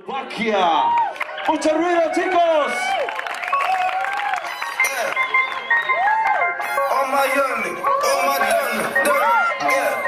SLOVAKIA. Mucha ruido, chicos. Oh my youngling, oh my youngling, yeah.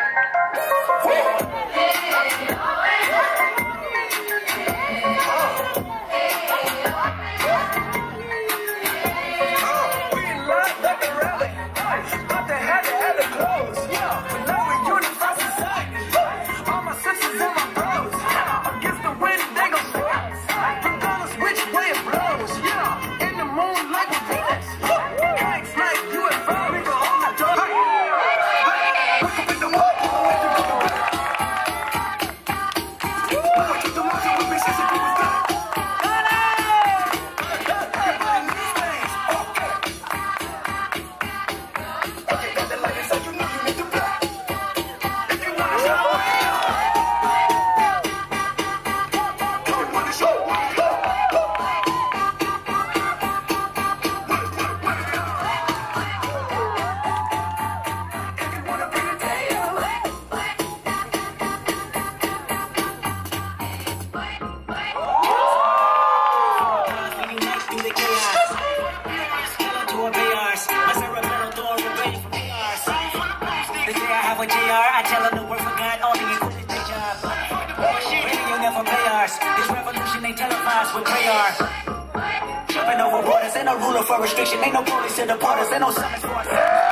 I tell them the word for God, all the equipment they job. Radio never pay ours. This revolution ain't televised with prayers. Jumping over borders, ain't no ruler for restriction. Ain't no police in the borders, ain't no summons for us.